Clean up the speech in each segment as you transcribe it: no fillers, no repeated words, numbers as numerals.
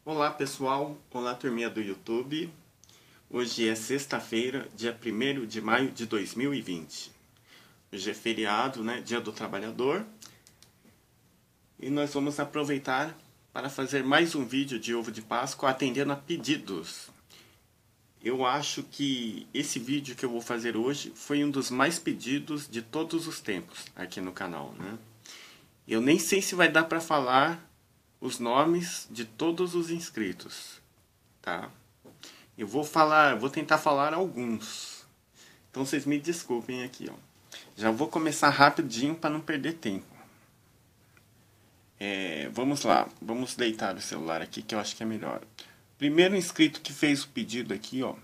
Olá pessoal, olá turminha do YouTube. Hoje é sexta-feira, dia 1º de maio de 2020. Hoje é feriado, né? Dia do Trabalhador. E nós vamos aproveitar para fazer mais um vídeo de ovo de Páscoa atendendo a pedidos. Eu acho que esse vídeo que eu vou fazer hoje foi um dos mais pedidos de todos os tempos aqui no canal, né? Eu nem sei se vai dar para falar os nomes de todos os inscritos, tá? Eu vou tentar falar alguns. Então vocês me desculpem aqui, ó. Já vou começar rapidinho para não perder tempo. Vamos lá, vamos deitar o celular aqui que eu acho que é melhor. Primeiro inscrito que fez o pedido aqui, ó.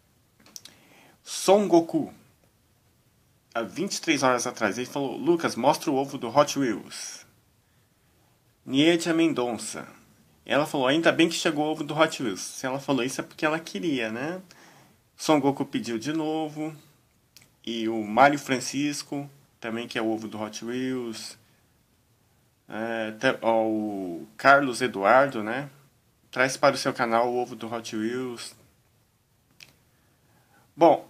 Son Goku. Há 23 horas atrás ele falou: Lucas, mostra o ovo do Hot Wheels. Niedia Mendonça. Ela falou: ainda bem que chegou o ovo do Hot Wheels. Se ela falou isso é porque ela queria, né? Son Goku pediu de novo. E o Mário Francisco também quer o ovo do Hot Wheels. O Carlos Eduardo, né? Traz para o seu canal o ovo do Hot Wheels. Bom,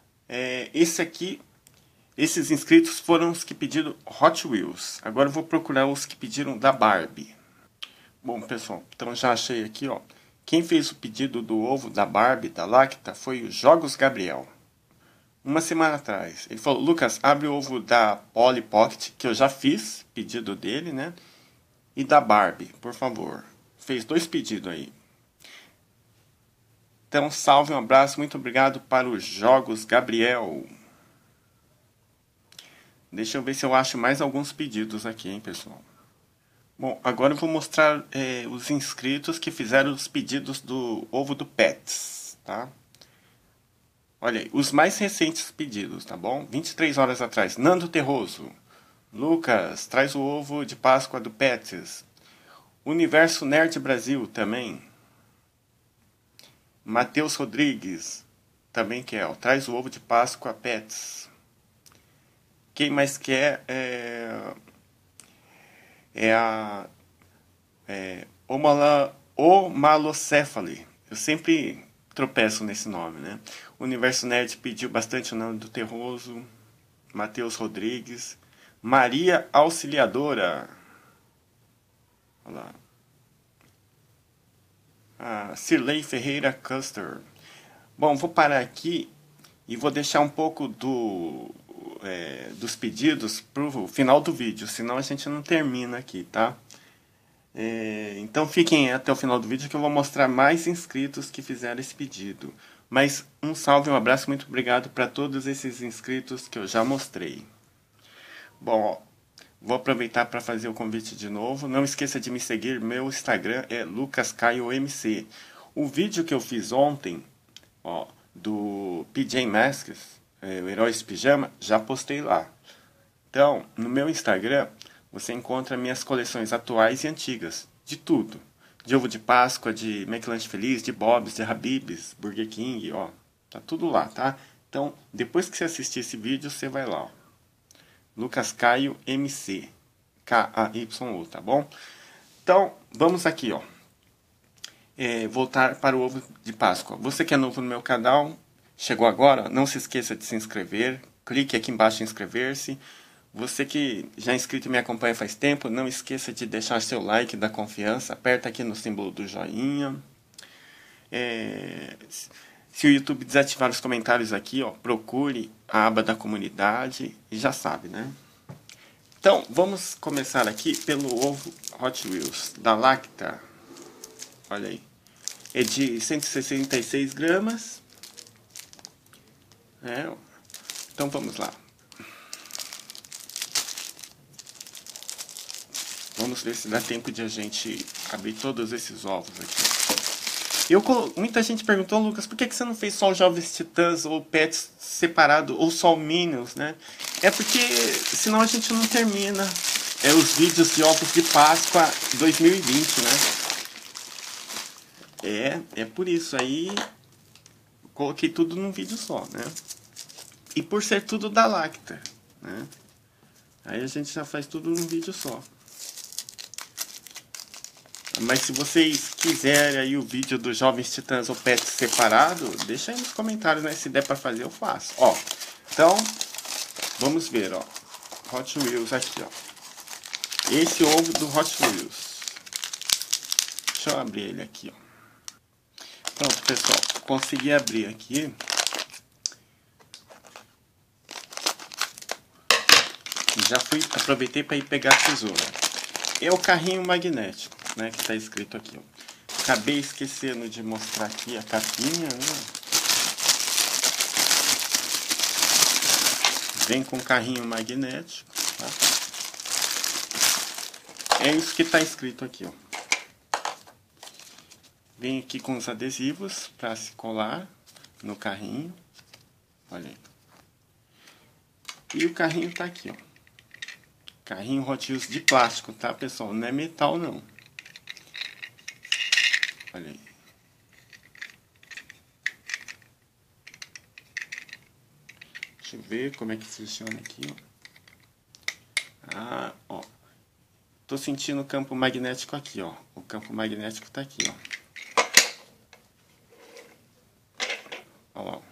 esses inscritos foram os que pediram Hot Wheels. Agora eu vou procurar os que pediram da Barbie. Bom, pessoal, então já achei aqui, ó. Quem fez o pedido do ovo da Barbie, da Lacta, foi o Jogos Gabriel. Uma semana atrás. Ele falou: Lucas, abre o ovo da Polly Pocket, que eu já fiz, pedido dele, né? E da Barbie, por favor. Fez 2 pedidos aí. Então, salve, um abraço, muito obrigado para os Jogos Gabriel. Deixa eu ver se eu acho mais alguns pedidos aqui, hein, pessoal. Bom, agora eu vou mostrar os inscritos que fizeram os pedidos do ovo do Pets, tá? Olha aí, os mais recentes pedidos, tá bom? 23 horas atrás. Nando Terroso. Lucas, traz o ovo de Páscoa do Pets. Universo Nerd Brasil também. Matheus Rodrigues também quer, ó. Traz o ovo de Páscoa Pets. Quem mais quer Omalocéfale. Eu sempre tropeço nesse nome, né? O Universo Nerd pediu bastante o nome do Terroso. Matheus Rodrigues. Maria Auxiliadora. Olha lá. Cirlei Ferreira Custer. Bom, vou parar aqui e vou deixar um pouco dos pedidos pro final do vídeo, senão a gente não termina aqui, tá? Então fiquem até o final do vídeo que eu vou mostrar mais inscritos que fizeram esse pedido. Mas um salve, um abraço, muito obrigado para todos esses inscritos que eu já mostrei. Bom, ó, vou aproveitar para fazer o convite de novo. Não esqueça de me seguir, meu Instagram é lucascaiomc. O vídeo que eu fiz ontem, ó, do PJ Masks, o Heróis Pijama, já postei lá. Então, no meu Instagram, você encontra minhas coleções atuais e antigas, de tudo. De ovo de Páscoa, de McLanche Feliz, de Bob's, de Habib's, Burger King, ó. Tá tudo lá, tá? Então, depois que você assistir esse vídeo, você vai lá, ó. Lucas Caio MC. K-A-Y-O, tá bom? Então, vamos aqui, ó. Voltar para o ovo de Páscoa. Você que é novo no meu canal, chegou agora, não se esqueça de se inscrever. Clique aqui embaixo em inscrever-se. Você que já é inscrito e me acompanha faz tempo, não esqueça de deixar seu like da confiança. Aperta aqui no símbolo do joinha. Se o YouTube desativar os comentários aqui, ó, procure a aba da comunidade e já sabe, né? Então, vamos começar aqui pelo ovo Hot Wheels da Lacta. Olha aí. É de 166 gramas. Então, vamos lá. Vamos ver se dá tempo de a gente abrir todos esses ovos aqui. Muita gente perguntou: Lucas, por que você não fez só os Jovens Titãs ou Pets separado ou só o Minions, né? É porque senão a gente não termina os vídeos de ovos de Páscoa 2020, né? É por isso aí coloquei tudo num vídeo só, né? E por ser tudo da Lacta, né? Aí a gente já faz tudo num vídeo só. Mas se vocês quiserem aí o vídeo dos Jovens Titãs ou Pets separado, deixa aí nos comentários, né? Se der pra fazer, eu faço. Ó, então, vamos ver, ó. Hot Wheels aqui, ó. Esse ovo do Hot Wheels. Deixa eu abrir ele aqui, ó. Pronto, pessoal. Consegui abrir aqui. Já aproveitei para ir pegar a tesoura. É o carrinho magnético, né, que tá escrito aqui, ó. Acabei esquecendo de mostrar aqui a capinha, né? Vem com carrinho magnético, tá? É isso que tá escrito aqui, ó. Vem aqui com os adesivos para se colar no carrinho. Olha aí. E o carrinho tá aqui, ó. Carrinho Hot Wheels de plástico, tá, pessoal? Não é metal, não. Olha aí. Deixa eu ver como é que funciona aqui, ó. Ah, ó. Tô sentindo o campo magnético aqui, ó. O campo magnético tá aqui, ó. Olha lá.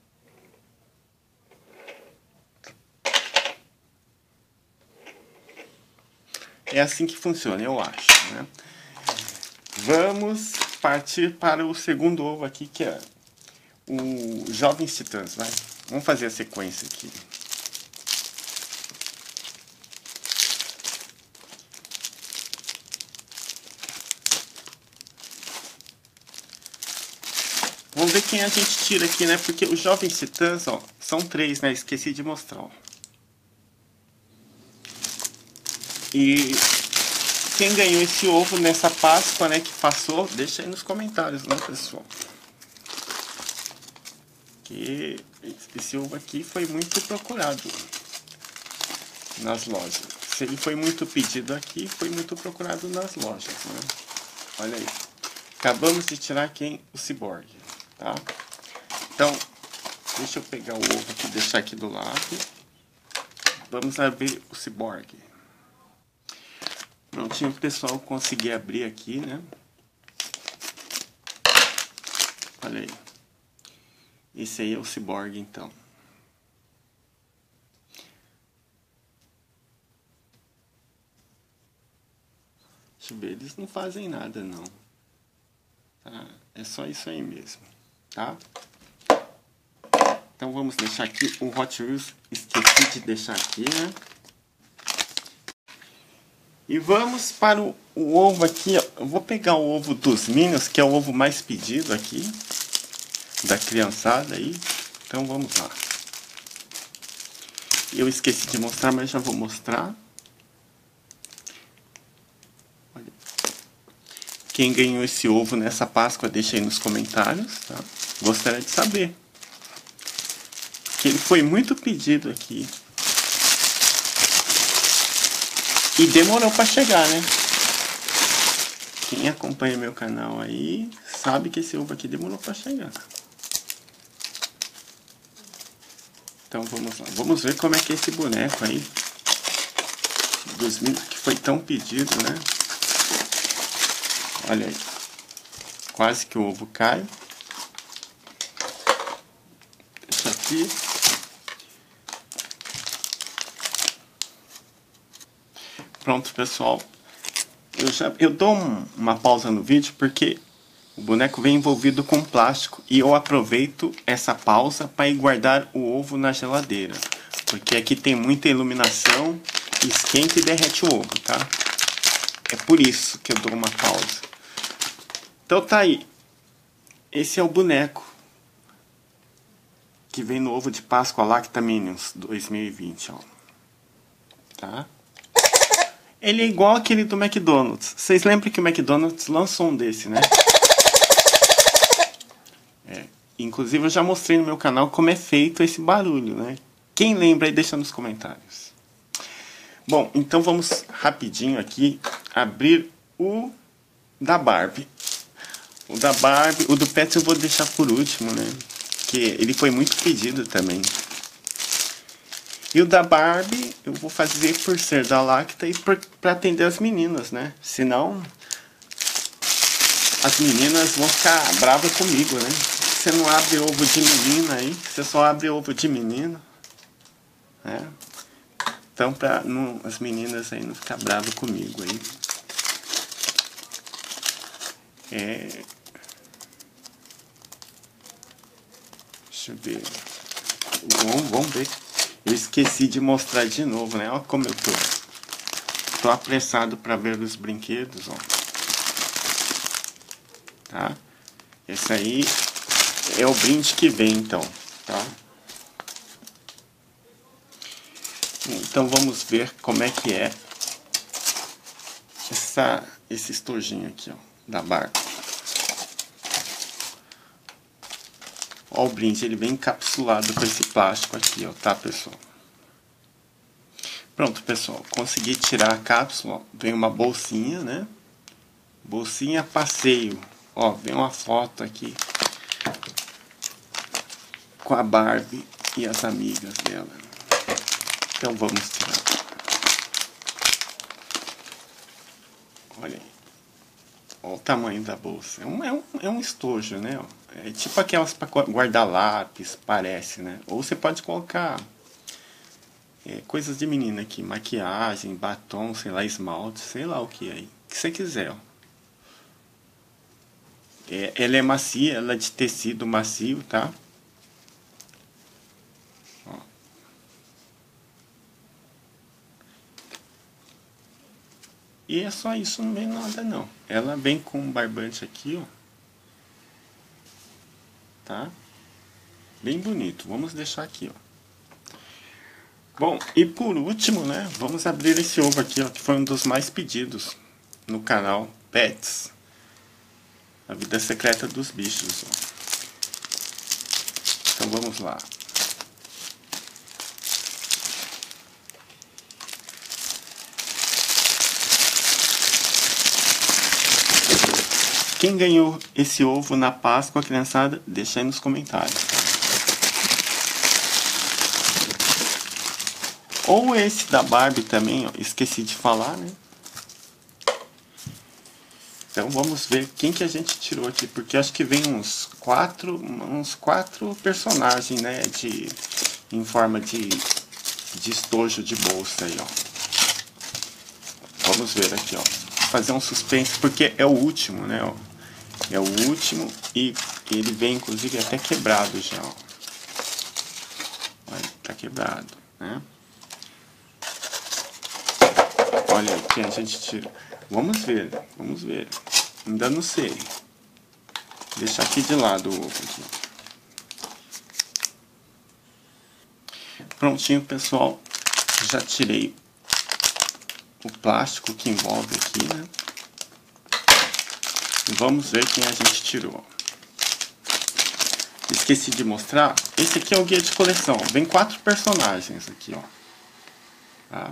É assim que funciona, eu acho, né? Vamos partir para o segundo ovo aqui, que é o Jovens Titãs, vai. Vamos fazer a sequência aqui. Vamos ver quem a gente tira aqui, né? Porque os Jovens Titãs, ó, são 3, né? Esqueci de mostrar, ó. E quem ganhou esse ovo nessa Páscoa, né, que passou, deixa aí nos comentários, né, pessoal? Que esse ovo aqui foi muito procurado nas lojas. Se ele foi muito pedido aqui, foi muito procurado nas lojas, né? Olha aí. Acabamos de tirar quem? O Cyborg, tá? Então, deixa eu pegar o ovo aqui e deixar aqui do lado. Vamos abrir o Cyborg. Prontinho, pessoal, consegui abrir aqui, né? Olha aí. Esse aí é o Cyborg, então. Deixa eu ver, eles não fazem nada, não. Tá? É só isso aí mesmo, tá? Então vamos deixar aqui o Hot Wheels. Esqueci de deixar aqui, né? E vamos para o ovo aqui, ó. Eu vou pegar o ovo dos Minions, que é o ovo mais pedido aqui, da criançada aí. Então vamos lá. Eu esqueci de mostrar, mas já vou mostrar. Olha. Quem ganhou esse ovo nessa Páscoa, deixa aí nos comentários, tá? Gostaria de saber. Porque ele foi muito pedido aqui. E demorou para chegar, né? Quem acompanha meu canal aí sabe que esse ovo aqui demorou para chegar. Então vamos lá. Vamos ver como é que é esse boneco aí. Dos Minions que foi tão pedido, né? Olha aí. Quase que o ovo cai. Deixa aqui. Pronto, pessoal. Eu dou uma pausa no vídeo porque o boneco vem envolvido com plástico e eu aproveito essa pausa para ir guardar o ovo na geladeira, porque aqui tem muita iluminação, esquenta e derrete o ovo, tá? É por isso que eu dou uma pausa. Então tá aí. Esse é o boneco que vem no ovo de Páscoa Lacta Minions 2020, ó. Tá? Ele é igual aquele do McDonald's. Vocês lembram que o McDonald's lançou um desse, né? Inclusive eu já mostrei no meu canal como é feito esse barulho, né? Quem lembra aí, deixa nos comentários. Bom, então vamos rapidinho aqui abrir o da Barbie. O da Barbie, o do Pets eu vou deixar por último, né? Porque ele foi muito pedido também. E o da Barbie eu vou fazer por ser da Lacta e para atender as meninas, né? Senão as meninas vão ficar bravas comigo, né? Você não abre ovo de menina aí, você só abre ovo de menino, né? Então, para as meninas aí não ficar bravas comigo aí. Deixa eu ver. Vamos ver. Eu esqueci de mostrar de novo, né? Olha como eu tô. Tô apressado para ver os brinquedos, ó. Tá? Esse aí é o brinde que vem, então, tá? Então vamos ver como é que é esse estojinho aqui, ó, da Barbie. Ó, o brinde, ele vem encapsulado com esse plástico aqui, ó, tá, pessoal? Pronto, pessoal, consegui tirar a cápsula, ó. Vem uma bolsinha, né? Bolsinha passeio, ó, vem uma foto aqui com a Barbie e as amigas dela. Então vamos tirar. Olha aí. Olha o tamanho da bolsa. É um estojo, né? É tipo aquelas para guardar lápis, parece, né? Ou você pode colocar coisas de menina aqui. Maquiagem, batom, sei lá, esmalte, sei lá o que aí. O que você quiser, ó. Ela é macia, ela é de tecido macio, tá? Ó. E é só isso, não vem nada não. Ela vem com um barbante aqui, ó. Tá? Bem bonito. Vamos deixar aqui, ó. Bom, e por último, né? Vamos abrir esse ovo aqui, ó, que foi um dos mais pedidos no canal Pets. A vida secreta dos bichos, ó. Então vamos lá. Quem ganhou esse ovo na Páscoa, criançada, deixa aí nos comentários. Ou esse da Barbie também, ó, esqueci de falar, né? Então vamos ver quem que a gente tirou aqui, porque acho que vem uns quatro personagens, né, em forma de estojo de bolsa aí, ó. Vamos ver aqui, ó. Fazer um suspense, porque é o último, né, ó. É o último e ele vem inclusive até quebrado já, ó. Olha, tá quebrado, né? Olha aqui, a gente tira. Vamos ver. Ainda não sei. Vou deixar aqui de lado o ovo aqui. Prontinho, pessoal. Já tirei o plástico que envolve aqui, né? Vamos ver quem a gente tirou. Esqueci de mostrar. Esse aqui é o guia de coleção. Vem 4 personagens aqui, ó. Tá?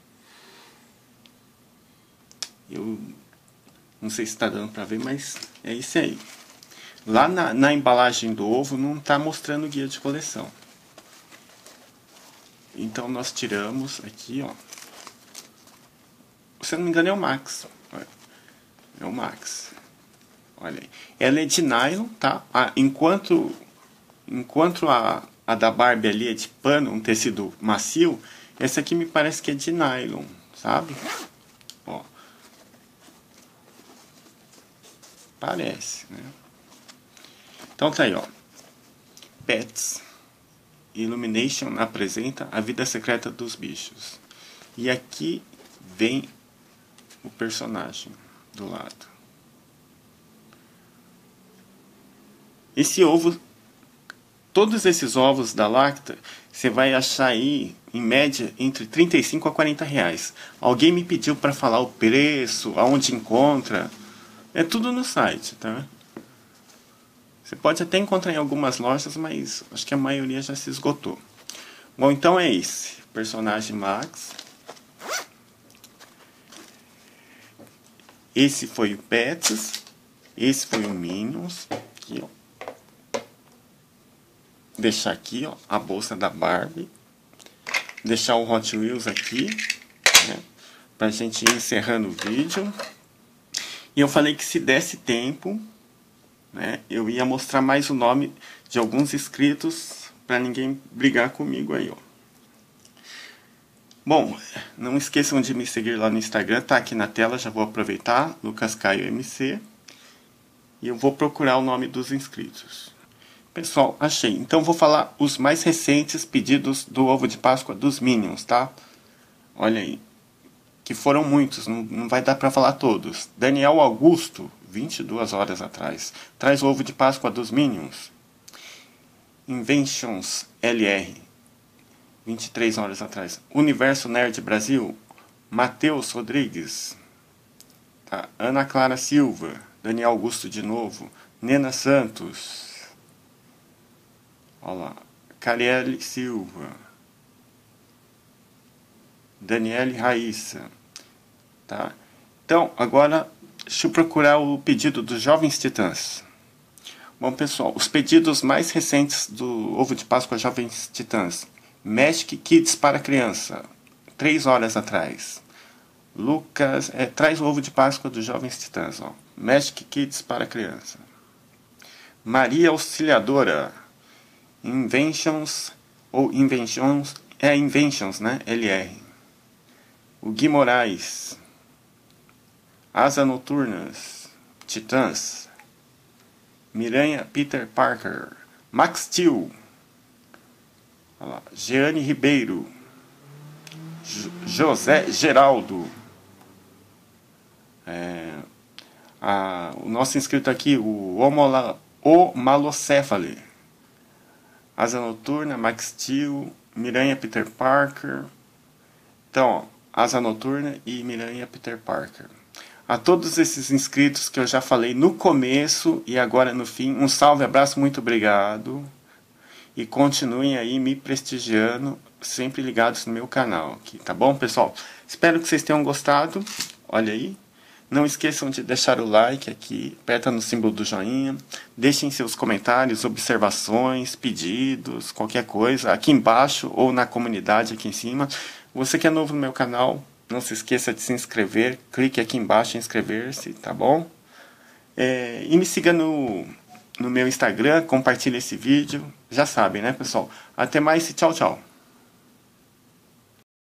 Eu não sei se está dando para ver, mas é isso aí. Lá na embalagem do ovo não está mostrando o guia de coleção. Então nós tiramos aqui, ó. Se eu não me engano é o Max. É o Max. Olha aí. Ela é de nylon, tá? Enquanto a da Barbie ali é de pano, um tecido macio, essa aqui me parece que é de nylon, sabe? Ó. Parece, né? Então tá aí, ó. Pets. Illumination apresenta a vida secreta dos bichos. E aqui vem o personagem do lado. Esse ovo, todos esses ovos da Lacta, você vai achar aí, em média, entre 35 a 40 reais. Alguém me pediu para falar o preço, aonde encontra. É tudo no site, tá? Você pode até encontrar em algumas lojas, mas acho que a maioria já se esgotou. Bom, então é esse. Personagem Max. Esse foi o Pets. Esse foi o Minions. Aqui, ó. Deixar aqui, ó, a bolsa da Barbie. Deixar o Hot Wheels aqui, né? Pra gente ir encerrando o vídeo. E eu falei que se desse tempo, né, eu ia mostrar mais o nome de alguns inscritos para ninguém brigar comigo aí, ó. Bom, não esqueçam de me seguir lá no Instagram, tá aqui na tela, já vou aproveitar, Lucas Caio MC. E eu vou procurar o nome dos inscritos. Pessoal, achei. Então vou falar os mais recentes pedidos do ovo de Páscoa dos Minions, tá? Olha aí. Que foram muitos, não vai dar para falar todos. Daniel Augusto, 22 horas atrás. Traz o ovo de Páscoa dos Minions. Inventions LR, 23 horas atrás. Universo Nerd Brasil, Matheus Rodrigues. Tá? Ana Clara Silva, Daniel Augusto de novo. Nena Santos. Olha lá. Carielle Silva. Daniele Raíssa. Tá? Então, agora, deixa eu procurar o pedido dos Jovens Titãs. Bom, pessoal, os pedidos mais recentes do ovo de Páscoa Jovens Titãs. Magic Kids para criança, 3 horas atrás. Lucas, traz o ovo de Páscoa dos Jovens Titãs, ó. Magic Kids para criança. Maria Auxiliadora, Inventions, ou Inventions, Inventions, né? LR. O Gui Moraes, Asa Noturnas, Titãs. Miranha Peter Parker, Max Steel. Olha lá. Jeane Ribeiro, José Geraldo. O nosso inscrito aqui, o Malocéfale. Asa Noturna, Max Steel, Miranha Peter Parker. Então, ó, Asa Noturna e Miranha Peter Parker. A todos esses inscritos que eu já falei no começo e agora no fim, um salve, abraço, muito obrigado. E continuem aí me prestigiando, sempre ligados no meu canal aqui, tá bom, pessoal? Espero que vocês tenham gostado. Olha aí. Não esqueçam de deixar o like aqui, aperta no símbolo do joinha. Deixem seus comentários, observações, pedidos, qualquer coisa, aqui embaixo ou na comunidade aqui em cima. Você que é novo no meu canal, não se esqueça de se inscrever, clique aqui embaixo em inscrever-se, tá bom? E me siga no meu Instagram, compartilhe esse vídeo, já sabem, né, pessoal? Até mais e tchau, tchau!